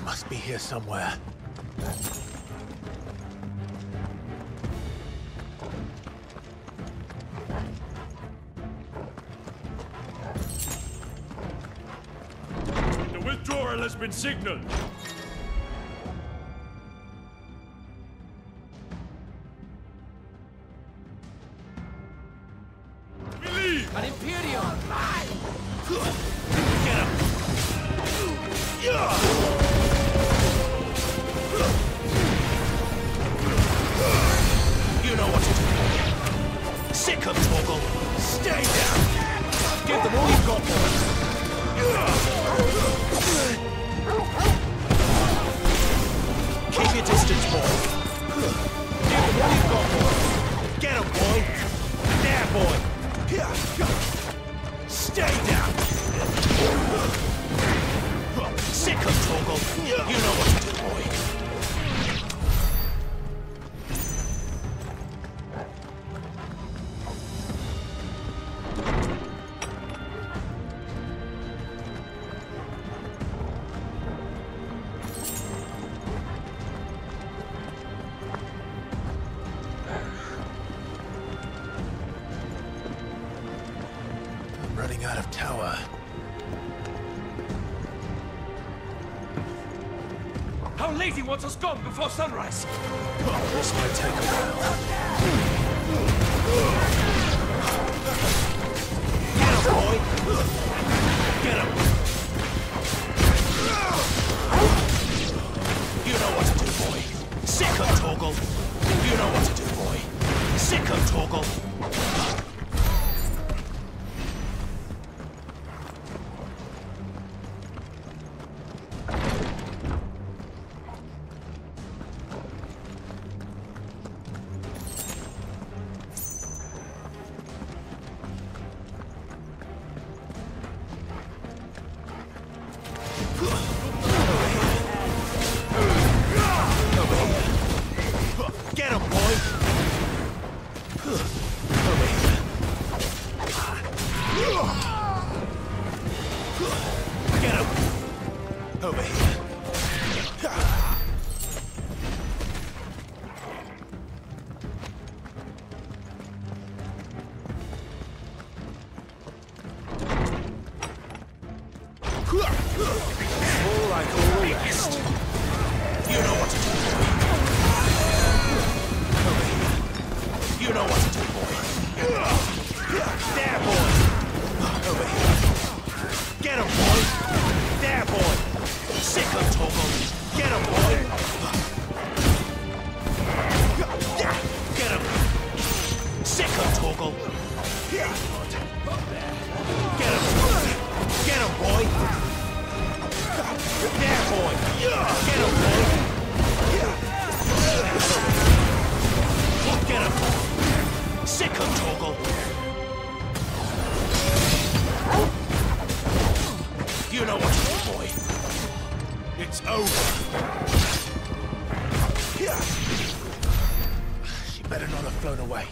Must be here somewhere. The withdrawal has been signaled. We leave! An Imperium! Get him! You know what to do. Sick of Torgal. Stay down. Give them all you've got, boys. Keep your distance, boy. Give them all you've got, boy. Get him, boy. There, boy. Stay down. Sick of Torgal. You know what to do, boy. I'm running out of tower. How late he wants us gone before sunrise! This might take a while. Get him, boy! Get him! You know what to do, boy. Sick of Torgal. You know what to do, boy. Sick of Torgal. Get him, boy! Over here. Get him! Over here. All like all the rest. You know what to do, boy. Over here. You know what to do, boy. There, boy. Over here. Get him, boy. There, boy. Sick of Torgal. Get him, boy. Get him. Sick of Torgal. Get him. Get him, boy. There, boy. Get him, boy. Get him. Sick of Torgal. You know what to do, boy. It's over. She better not have flown away.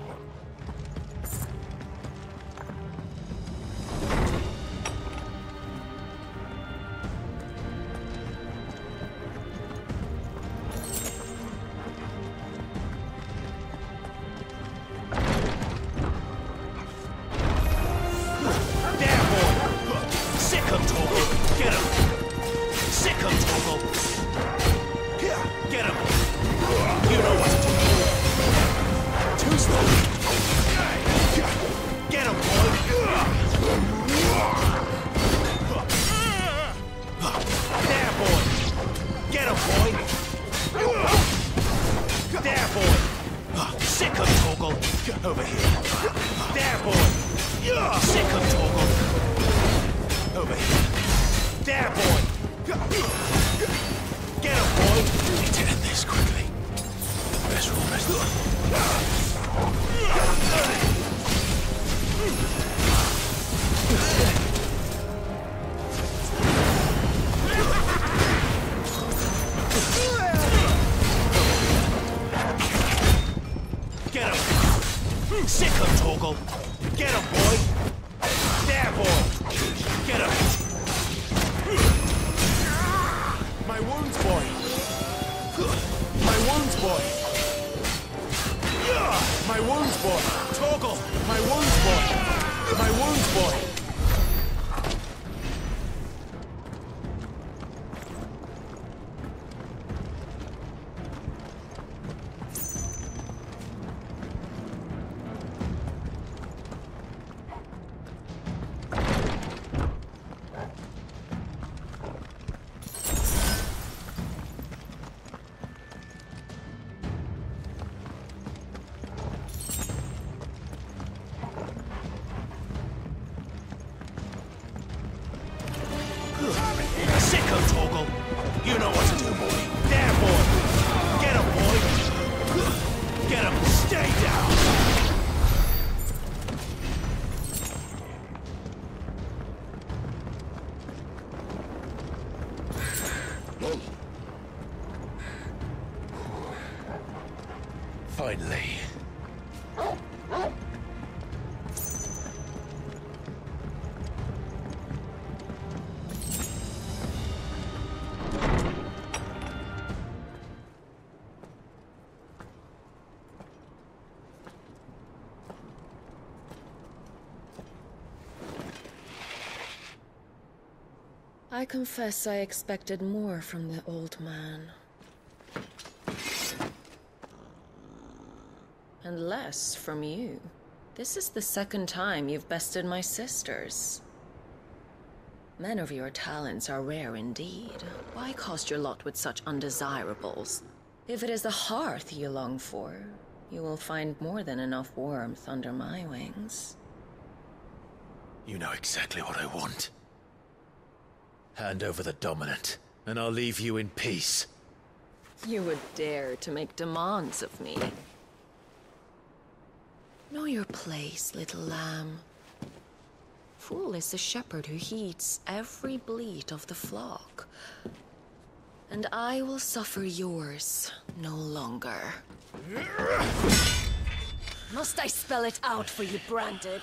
Get him! Sick of Torgal! Get him! You know what to do. Too slow. Get him, boy! There, boy! Get him, boy! There, boy! Sick of Torgal! Over here. There, boy! Sick of Torgal! Over here. There, boy! Get him, boy! We need to end this quickly. Best rule, best Get him! Sick of Torgal! Get him, boy! There, boy! Get him! My Finally. I confess I expected more from the old man. And less from you. This is the second time you've bested my sisters. Men of your talents are rare indeed. Why cast your lot with such undesirables? If it is the hearth you long for, you will find more than enough warmth under my wings. You know exactly what I want. Hand over the dominant, and I'll leave you in peace. You would dare to make demands of me. Know your place, little lamb. Fool is the shepherd who heeds every bleat of the flock. And I will suffer yours no longer. Must I spell it out for you, Branded?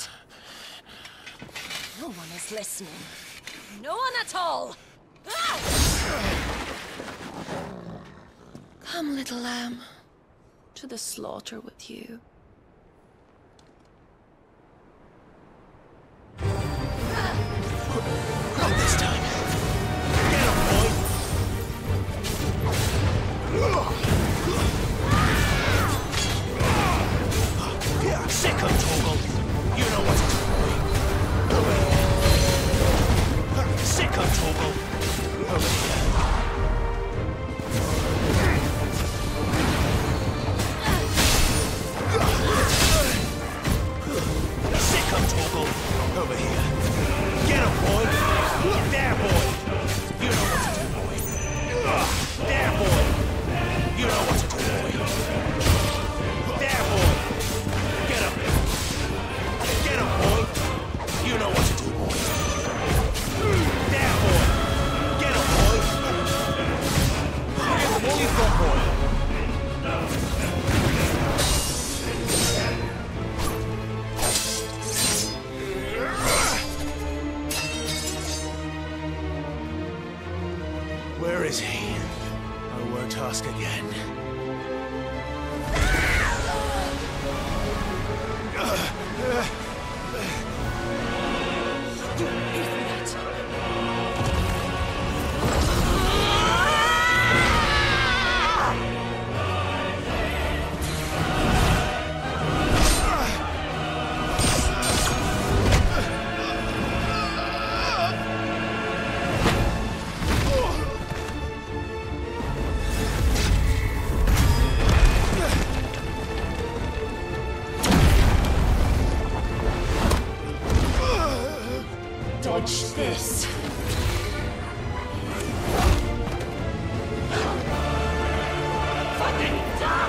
No one is listening. No one at all! Come, little lamb, to the slaughter with you. Not this time. Get him, boy! Sick of Torgal. You know what to do, boy. Over here. Sick of Torgal. Over here. Sick of Torgal. Over here. Get him, boy! There, boy! You know what to do, boy. There, boy! You know what to do, boy. There, boy! Get him! Get him, boy! You know what to do, boy. There, boy! Get him, boy! Give him all you've got, boy. Where is he? I won't ask again. You idiot! Dodge this. Fucking dog!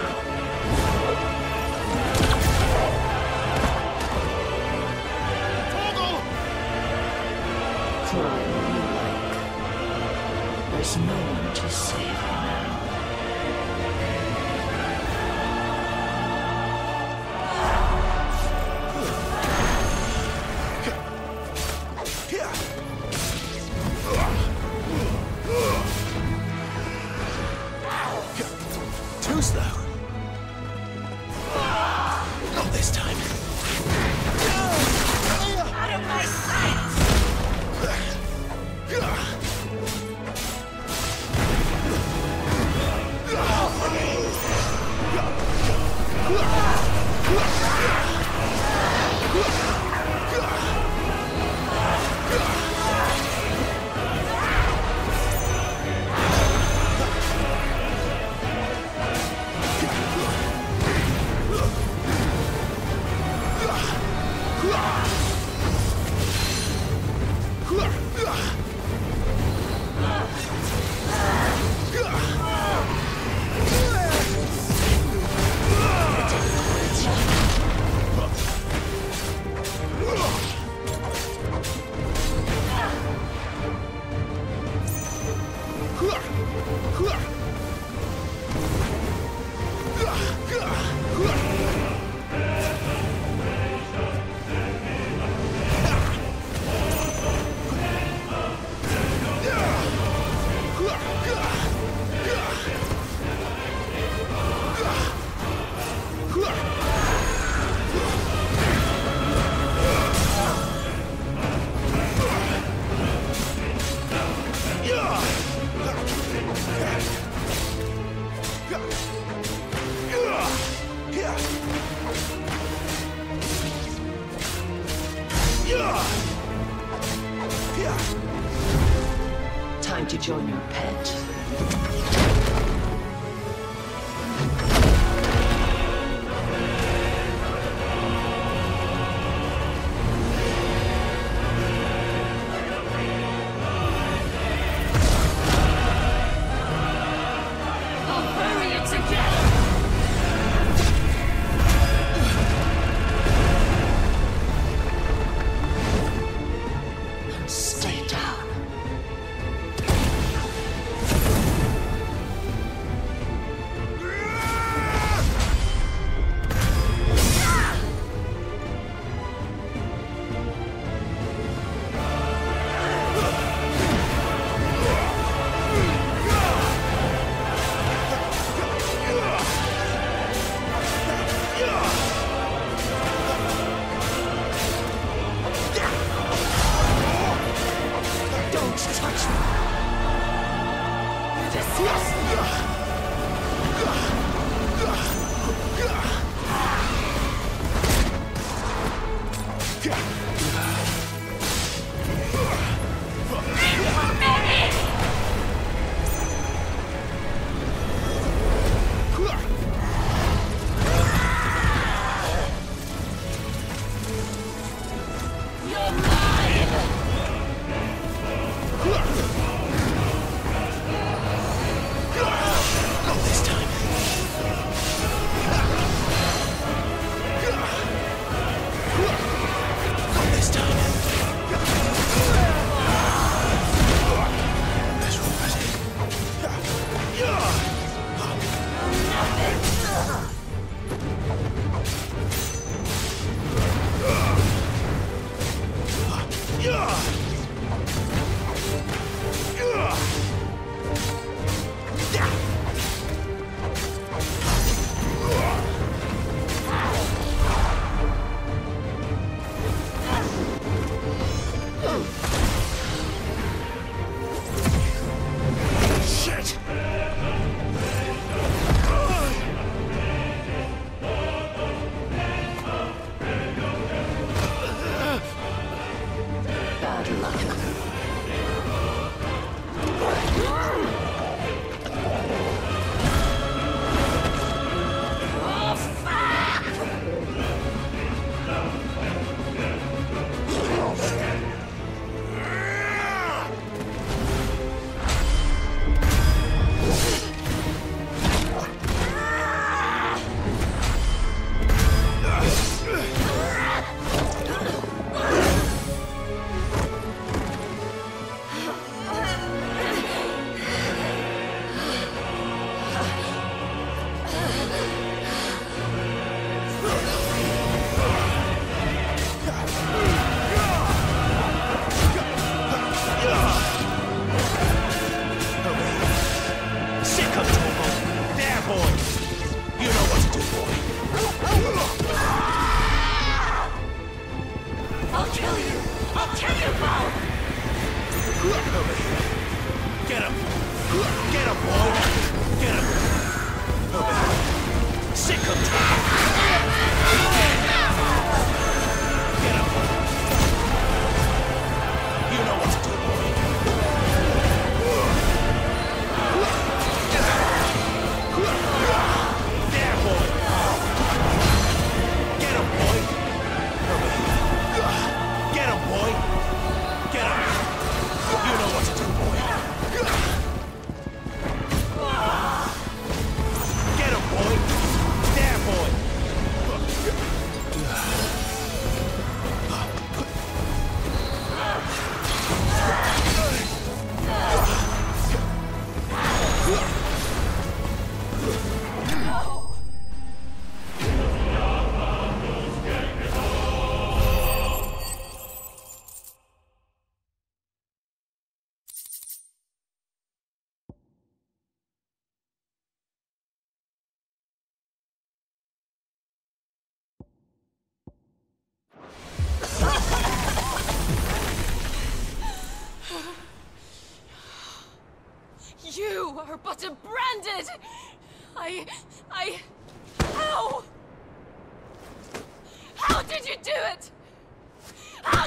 Cry all you like. There's no one to save you now. Too slow. Not this time. Out of my sight! Time to join your pet. Stay down. You are but a branded! How? How did you do it? How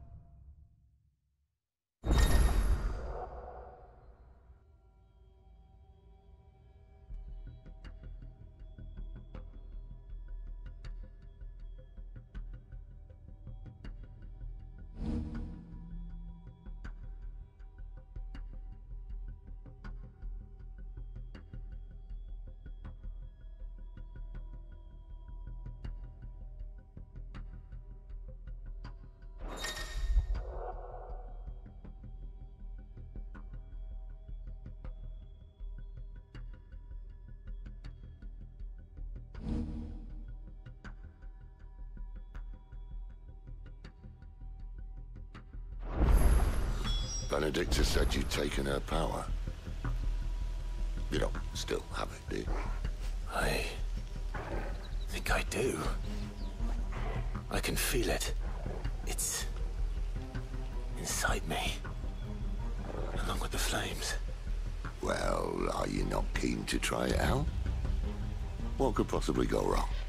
Benedicta said you'd taken her power. You don't still have it, do you? I think I do. I can feel it. It's inside me, along with the flames. Well, are you not keen to try it out? What could possibly go wrong?